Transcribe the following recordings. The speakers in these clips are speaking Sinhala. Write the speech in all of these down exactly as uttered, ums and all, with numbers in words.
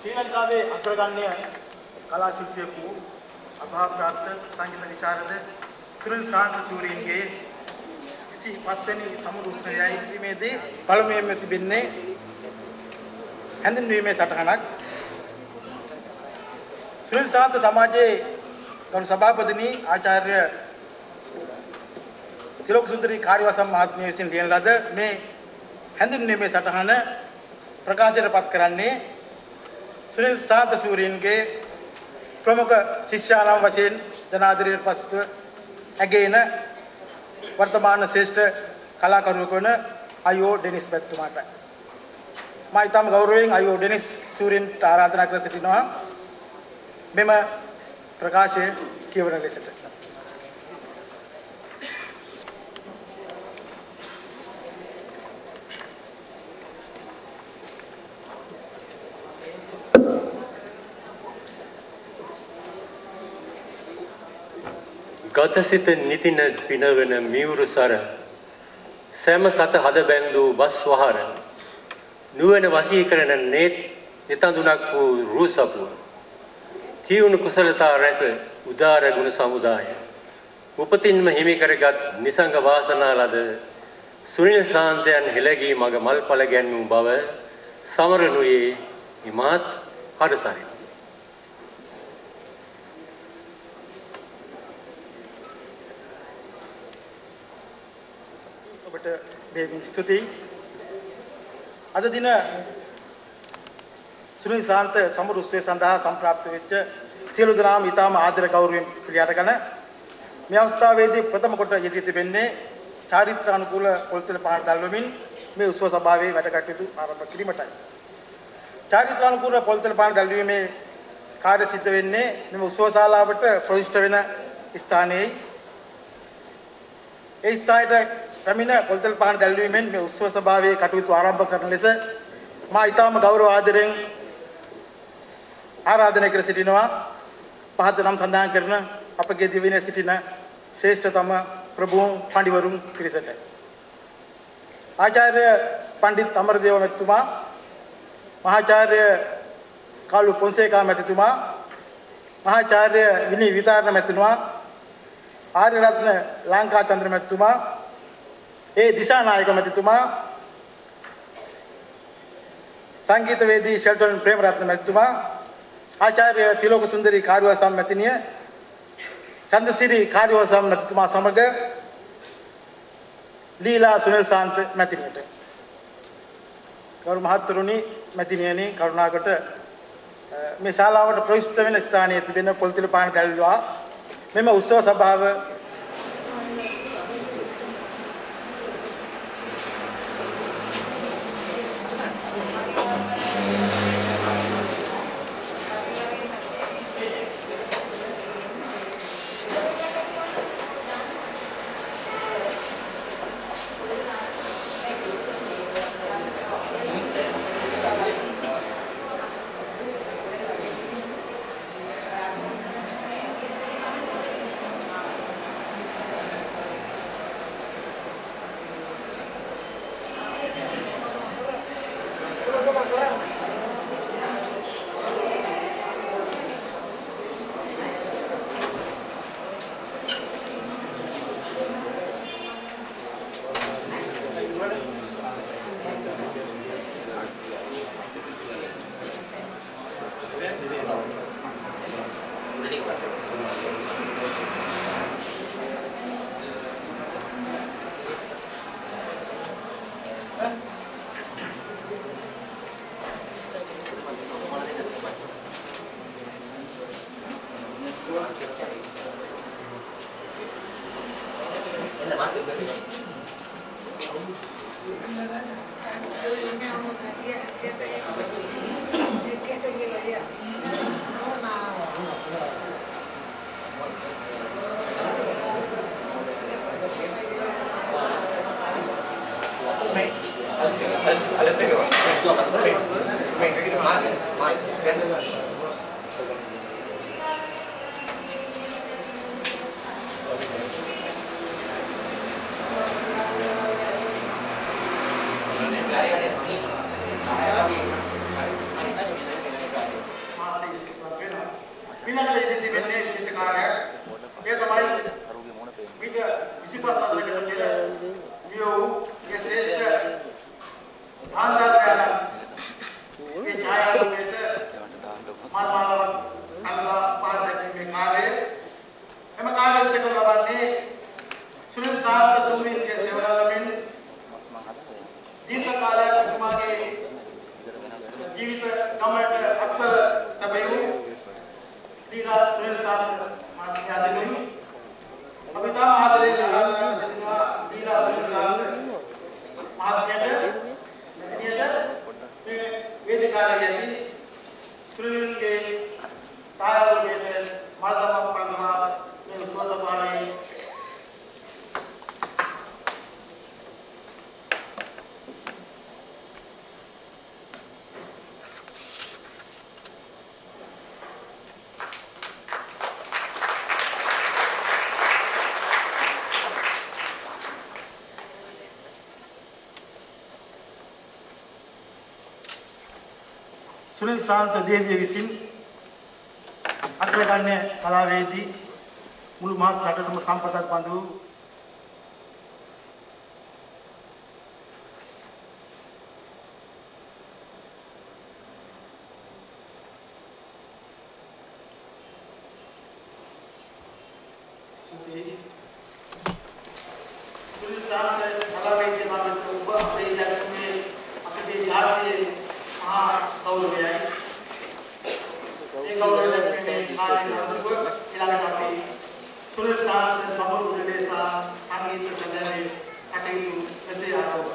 ශ්‍රී ලංකාවේ අග්‍රගණ්‍ය කලා ශිල්පියෙකු අභාවප්‍රාප්ත සංගීත විශාරද සුනිල් සාන්ත සූරීන්ගේ විසි පහ වෙනි සමුළු උත්සවයයි ඉදීමේදී පළමුවෙන්ම තිබෙන්නේ හැඳින්වීමේ සටහනක්. සුනිල් සාන්ත සමාජයේ ගරු සභාපතිනි ආචාර්ය තිලෝක සුන්දරී කාර්යවසම් මහත්මිය විසින් ලියන ලද මේ හැඳින්වීමේ සටහන ප්‍රකාශයට පත් කරන්නේ සුනිල් සාන්ත සූරීන්ගේ ප්‍රමුඛ ශිෂ්‍යානම් වශයෙන් ජනාධිපතියට පසුව ඇගේන වර්තමාන ශ්‍රේෂ්ඨ කලාකරුවෙකු වන අයෝ ඩෙනිස් මැතිතුමාට මා ඉතාම ගෞරවයෙන් අයෝ ඩෙනිස් සූරීන්ට ආරාධනා කර සිටිනවා මෙම ප්‍රකාශය කියවන ලෙසට. ගතසිත නිතින පිනවන මියුරු සර සෑම සත හද බැඳූ බස් වහර නුවණ වශී කරන නෙත් නිතඳුනක් වූ රූසපුව තියුණු කුසලතා රැස උදාර ගුණ සමුදාය උපතින්ම හිමි කරගත් නිසංග වාසනා ලද සුනිල් සාන්තයන් හෙළගී මග මල්පල ගැන්වූ බව සමරනුයේ ඉමත් හඩසරි. ඔබට බෙහෙවින් ස්තුතියි. අද දින සුනිල් සාන්ත සමරු උත්සවය සඳහා සම්ප්‍රාප්ත වෙච්ච සියලු දෙනාම ඊටම ආදර ගෞරවයෙන් පිළිඅරගෙන මේ අවස්ථාවේදී ප්‍රථම කොට යෙදී තිබෙන්නේ චාරිත්‍රානුකූල පොල්තල පහර දැල්වමින් මේ උත්සව සභාවේ වැඩ කටයුතු ආරම්භ කිරීමටයි. චාරිත්‍රානුකූල පොල්තල පහර දැල්වීමේ කාර්ය සිද්ධ වෙන්නේ මේ උත්සව ශාලාවට ප්‍රවිෂ්ඨ වෙන ස්ථානයේ ඒ ස්ථානයේ පැමිණ පොල්තල් පහන් දැල්වීමෙන් මේ උත්සව සභාවේ කටයුතු ආරම්භ කරන ලෙස මා ඊටම ගෞරව ආදරෙන් ආරාධනා කර සිටිනවා. පහත නම් සඳහන් කරන අපගේ දිවිනේ සිටින ශ්‍රේෂ්ඨතම ප්‍රභූ පඬිවරුන් පිරිසට ආචාර්ය පණ්ඩිත් අමරදේව මැතිතුමා, මහාචාර්ය කාලු පොන්සේකා මැතිතුමා, මහාචාර්ය විනී විතාරණ මැතිතුමා, ආර්ය රත්න ලංකා චන්ද්‍ර මැතිතුමා, ඒ දිසානායක මැතිතුමා, සංගීතවේදී ෂෙල්ටන් ප්‍රේමරත්න මැතිතුමා, ආචාර්ය තිලෝක සුන්දරී කාර්යවසම් මැතිණිය, චන්දසිරි කාර්යවසම් මැතිතුමා සමග ලීලා සුනිල් සාන්ත මැතිණියට ගෞරව මහත්තුරුනි, මැතිණියනි, කරුණාකට මේ ශාලාවට ප්‍රවිෂ්ඨ වෙන ස්ථානයේ තිබෙන පොල්තිල පාන දැල්වා මෙම උත්සව සභාව සමාජයට ලබන්නේ සුනිල් සාන්ත සූරීන්ගේ සේවනාවෙන් දීර්ඝ කාලයක් එතුමාගේ ජීවිත ගමනට අත්වල සැපයූ දීලා සුනිල් සාන්ත මහත්මයාණන් අපි තාම ආදරයෙන් ආරාධනා කරනවා දීලා සුනිල් සාන්ත මහත්මයාට මෙතනියට මේ වේදිකාවේදී සුනිල්ගේ තායාලුගේ මාතම පන්දමා මේ විශ්වාසපාලේ सुनील शांत देवी विसिन अग्रगण्य कलावेदी මුළු මහත් රටටම සම්පතක් බඳු सुनील शांत कलावेदी बाबत ඔබ අපේ දැක්මේ අපේ ජාතියේ මහා ගෞරවයයි ඒ ගෞරවය දැක්මේ ආනන්දව ඊළඟට අපි सुनील शांत समूह निर्देशा संगीत चंद्रे अटेयु ऐसे आरोप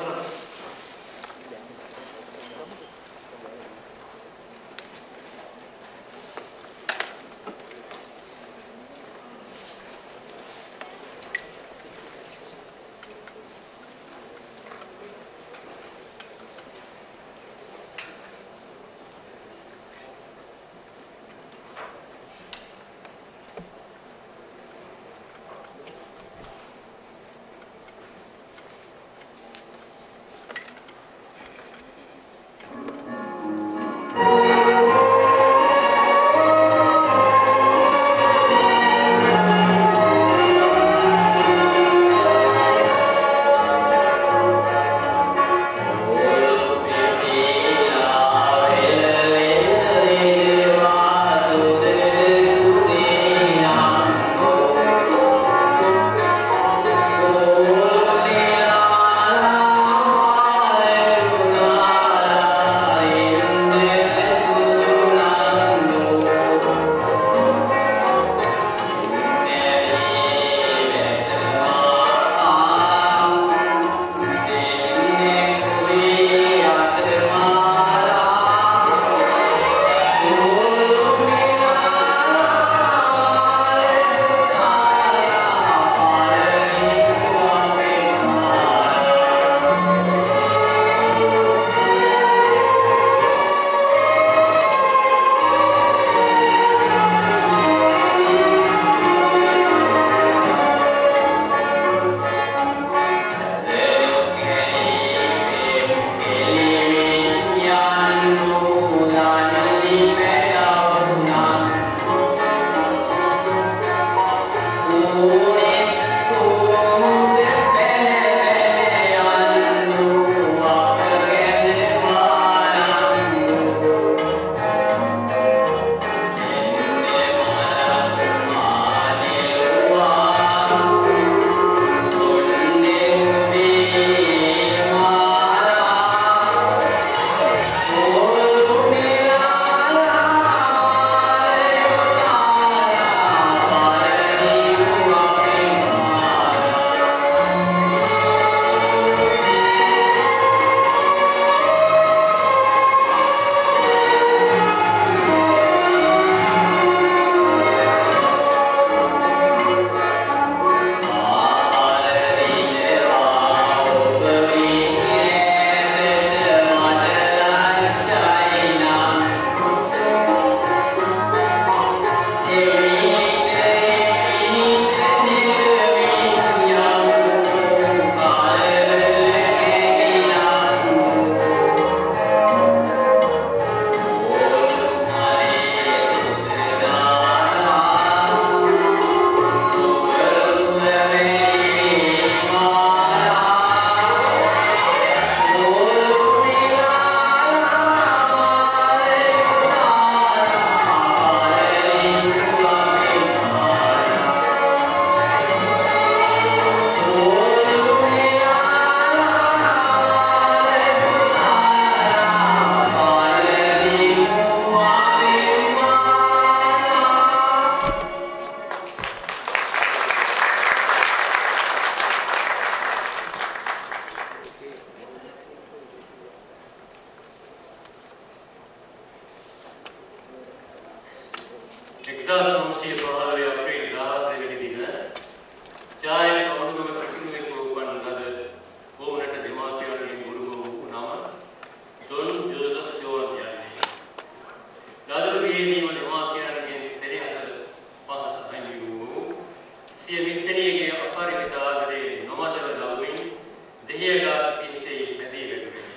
සිය මිත්‍රණියගේ අපරිමිත ආදරේ නොමදව ලැබුමින් දෙහියගා පිහිසේ ඇදී වැටුණි.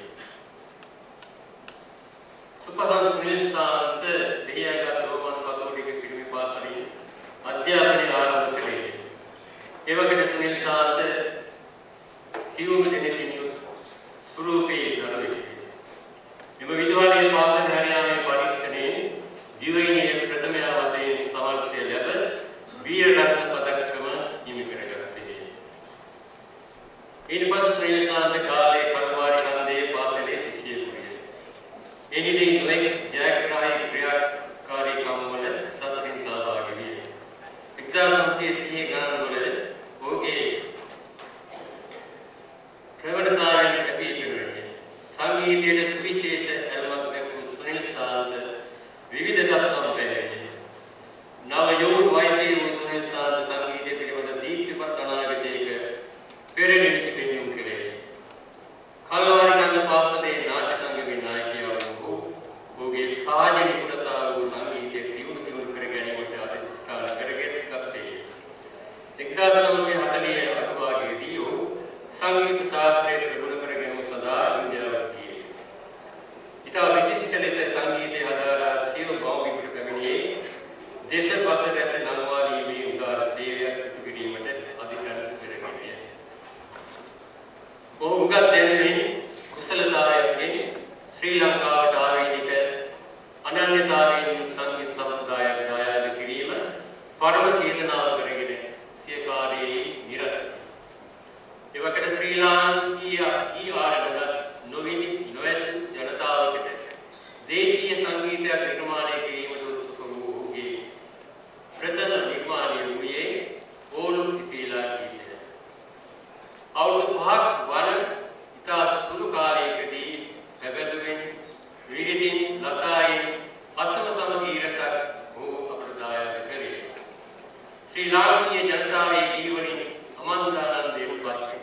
සුපහන් සුනිල් සාන්ත දෙහියගා රෝමන් කතෝලික පිරිමි පාසලේ අධ්‍යාපනය ආරම්භ කළේ. එවකට සුනිල් සාන්ත සියුම් දෙනෙතින් යුත් ස්වරූපයේ දරුවෙකි. එම විද්‍යාලයේ පාසල හරියාමේ පරීක්ෂණයේ දිවයිනේ ප්‍රථම වශයෙන් සමර්ථය ලැබ වීර රත්න පදකම හිමි කරගත්තේ. ඊට පස්සේ සුනිල් සාන්ත කාලේ කල්වාරි කන්දේ පාසලේ ශිෂ්‍යයෙකු විය. එනිදී නොයෙක් ජයග්‍රාහී ක්‍රියාකාරී කම්වල සතුටින් සහභාගී විය. එක්දාස් නවසිය තිහ ගණන්වල ඔහුගේ ප්‍රවණතාවයන් කැපී පෙනුනේ. සංගීතයේ සුවිශේෂ ඇල්මක් දැක්වූ සුනිල් සාන්ත විවිධ දස්කම් පැහැදිලි. නව යෝධ වයසේ වූ සුනිල් සාන්ත සංගීතය පිළිබඳ දීප්තිමත් අනාගතයක පෙරනිමිති පෙන්වීම කළේ. කල්වාරි කන්ද පාසලේ නාට්‍ය සංගමේ නායකයා වූ ඔහුගේ සාජ නිපුණතාව වූ සංගීතය දියුණු දියුණු කර ගැනීමට අධිෂ්ඨාන කරගෙන ගත්තේ. එක්දාස් නවසිය හතළිහ අගභාගයේදී ඔහු සංගීත ශාස්ත්‍රයේ ප්‍රගුණ කර ගැනීම සඳහා ඉන්දියාවට ගියේ. ඉතා විශිෂ්ට ලෙස සංගීතය හදාරා සියලු භෞමික පැමිණියේ දේශ බස රැස නම්වාලීමේ උදාර සේවයක් ඉටු කිරීමට අධිකරණ පෙරගිය. ඔහු උගත් දැනුමින් කුසලතාවයෙන් ශ්‍රී ලංකාවට ආවේනික අනන්‍යතාවයෙන් සංගීත සම්ප්‍රදායක් දායාද කිරීම පරම චේතනාව කරගෙන සිය කාර්යයේ නිරත. එවකට ශ්‍රී ලාංකීය ඊ ආරවල නොවිනි නොඇසු ජනතාවකට දේශීය සංගීතයක් නිර්මාණය කිරීමට උත්සුක වූ ඔහුගේ ප්‍රථම නිර්මාණය වූයේ ඕලු පිපිලා ගීතය. අවුරුදු පහක් වන ඉතා සුළු කාලයකදී පැවැදුමින් විරිදින් ලතායින් අසම සමගී රසක් ඔහු අප්‍රදායන කළේ. ශ්‍රී ලාංකීය ජනතාවේ ජීවනින් අමන්දානන්දයෙන් පස්සේ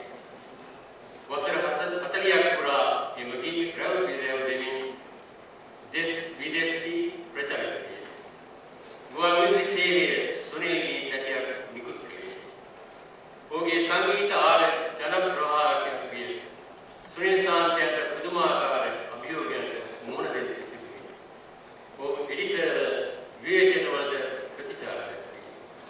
වසර හතළිහක් පුරා එම ගීත ප්‍රවෘත්තිය දෙමින් දෙස් විදේශී ප්‍රචලිත විය. ගුවන්විදුලි සේවය සුනිල්ගේ කැටයක් නිකුත් කළේ. ඔහුගේ සංගීත ආර ජනප්‍රවාහයක් විය. සුනිල් සාන්තයට පුදුමාකාර අභියෝගයන්ට මුහුණ දෙන්න සිදු විය. ඔහු එඩිටර් විවේචනවලට ප්‍රතිචාර දැක්වී.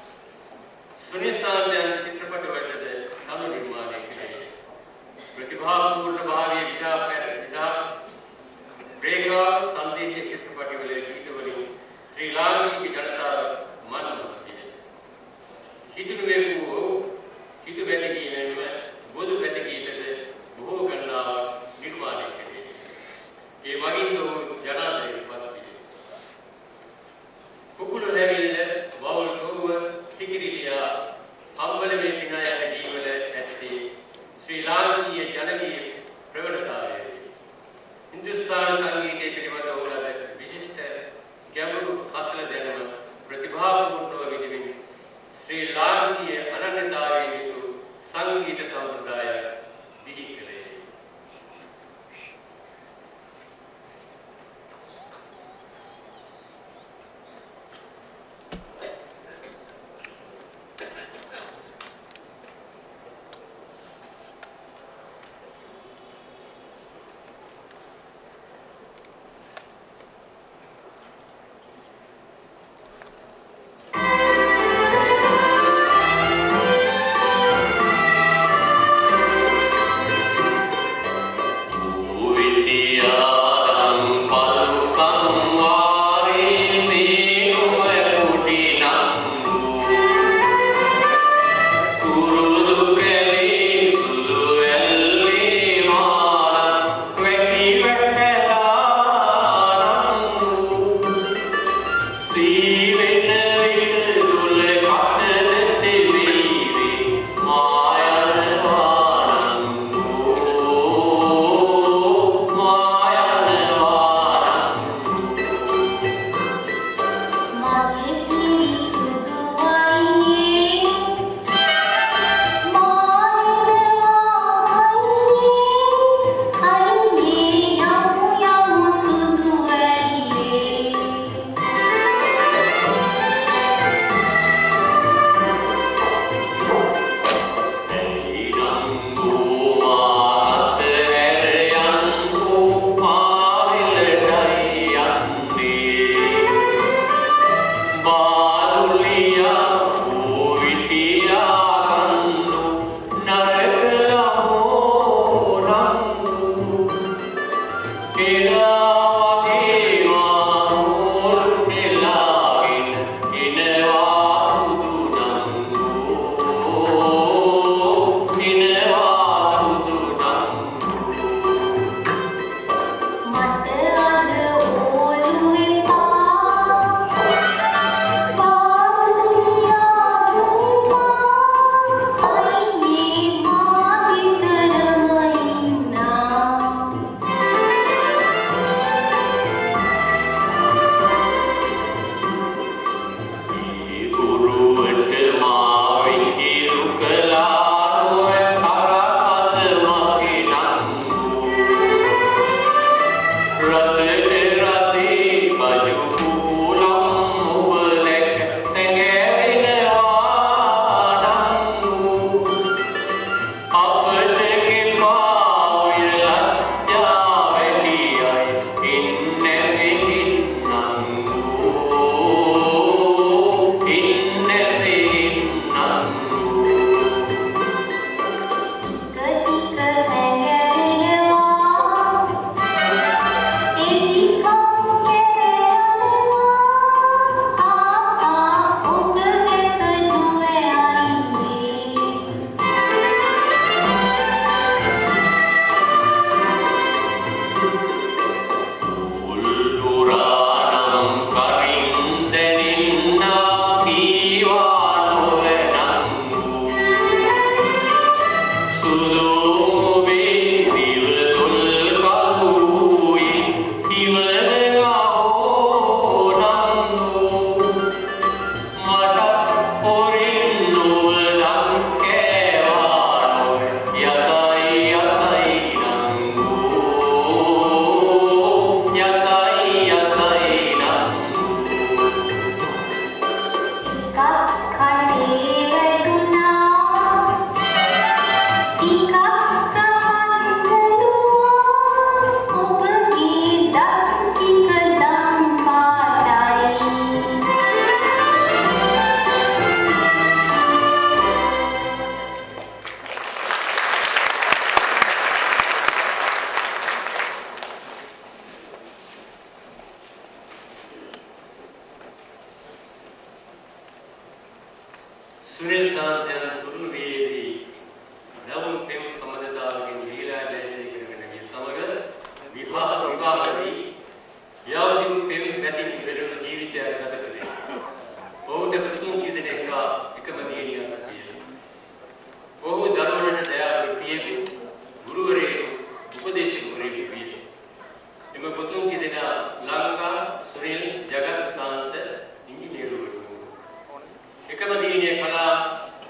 සුනිල් සාන්තයන් චිත්‍රපටවලද තනු නිර්මාණය කළේ. ප්‍රතිභාපූර්ණ භාවයේ විදා පැර විදා රේඛා සංදේශ චිත්‍රපටවල ගීතවලින් ශ්‍රී ලාංකික ජනතාව මනමතිය. හිතුණුවේ වූ හිතු බැති ගීතෙන්ම බොදු බැති ගීතද බොහෝ ගණනාවක් නිර්මාණය කළේ. ඒ මගින් වූ ජනාධිපති පත් විය. කුකුළු රැවිල්ල වවුල් තෝව තිකිරිලියා අම්බලමේ පිනා යන ගීවල ඇත්තේ ශ්‍රී ලාංකීය ජනගීය ප්‍රවණතාවය. හින්දුස්ථාන සංගීතයේ පිළිබඳ ඔහුලද විශිෂ්ට ගැඹුරු හසල දැනුම ප්‍රතිභාපූර්ණව විදිමින් ශ්‍රී ලාංකීය අනන්‍යතාවයෙන් යුතු සංගීත සම්ප්‍රදායක් බිහි කළේ. Thank you.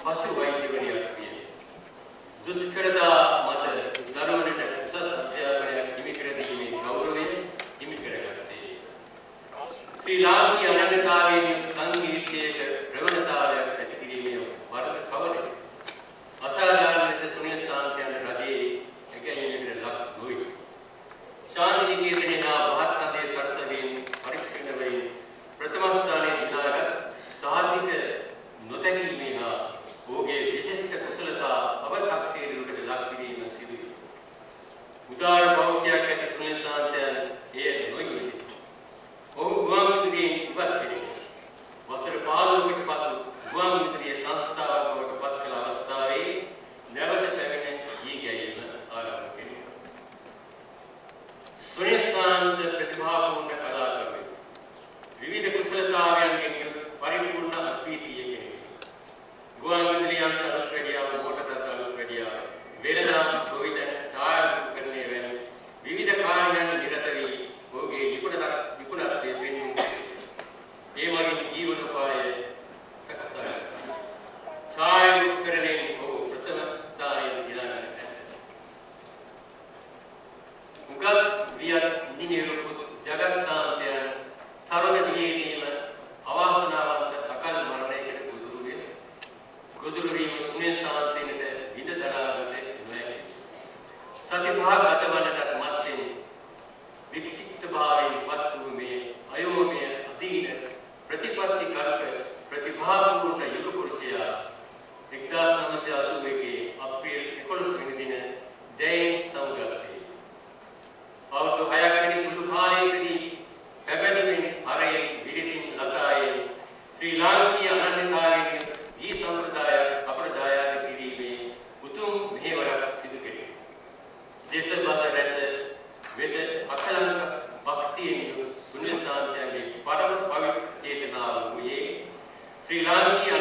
පශු වෛද්‍යවරියක් විය. දුෂ්කරතා මත දරුවනට උසස් අධ්‍යාපනයක් හිමි කර දීමේ ගෞරවය හිමි කරගත්තේ. ශ්‍රී ලාංකීය අනන්‍යතාවයේ සංගීතයක ප්‍රවණතාවයක් ඇති කිරීමේ වරද කවරේ. අසාධාරණ ලෙස සුනිල් සාන්තයන් රජයේ එකැයීමකට ලක් නොවේ. ශාන්ති නිකේතනයේ නා මහත්කදේ සරසවින් පරීක්ෂණ වෙයි ප්‍රථම ස්ථානයේ දිනාගත් සාහිත්‍ය නොතැකීමේ හා ඔහුගේ විශිෂ්ට කුසලතා අව탁සීරුවකට ලක් කිරීම සිදු වේ. උදාර පෞෂ්‍යයක් ඇති සුනිල් සාන්තයන් එය නොඉවසි. ඔහු ගුවන් විදුලියෙන් ඉවත් කෙරේ. වසර පහළොවකට පසු ගුවන් විදුලියේ සංස්ථාවක් බවට පත් කළ අවස්ථාවේ නැවත පැමිණ ගී ගැයීම ආරම්භ කෙරේ. සුනිල් සාන්ත ප්‍රතිභාපූර්ණ කලාකරුවෙක්. විවිධ කුසලතාවයන්ගෙන් යුත් පරිපූර්ණ අද්විතීය කෙනෙක්. ගුවන් විදුලි යන්ත්‍ර අලුත් රැඩියාව, මෝටර රථ අලුත් රැඩියාව, වෙළඳාම්, ගොවිතැන, ඡායාරූපකරණය වැනි විවිධ කාර්යයන් නිරත වී ඔහුගේ නිපුණත්වය පෙන්වූ ඒ මගින් ජීවනෝපාය සකසා ගත්තා. ඡායාරූපකරණයෙන් ඔහු ප්‍රථම ස්ථානයේ දිනාගත්තා. උගත් වියත් නිනිරුපුත් ජගත් සාන්තයන් තරුණ දියේදීම අවාසනාවන්ත අකල් මරණයකට ගොදුරු වෙන. ගොදුරු වීම සුනිල් සාන්තයන්ට විඳ දරාගත නොහැකි. සති පහක් ගතවන්නට මත්යෙන් වික්ෂිප්ත භාවයෙන් පත් වූ මේ අයෝමය අදීන ප්‍රතිපත්ති කල්ප ප්‍රතිභාපූර්ණ යුග පුරුෂයා එක්දාස් නවසිය අසූ එකේ අප්‍රේල් එකොළොස් වෙනි දින දැයින් සමුගත්තේ. අවුරුදු හයක් වැනි සුළු කාලයකදී පැබැදුමින් අරයෙන් විරිදින් ලතායේ ශ්‍රී ලාංකීය අනන්‍යතාවයෙන් දී සම්ප්‍රදාය අප්‍රදායාද කිරීමේ උතුම් මෙහෙවරක් සිදු කෙරේ. දේශ බස රැස වෙද අකලංක භක්තියෙන් සුනිල් සාන්තයන්ගේ පරම පවිත්‍ර චේතනාව වූයේ ශ්‍රී ලාංකීය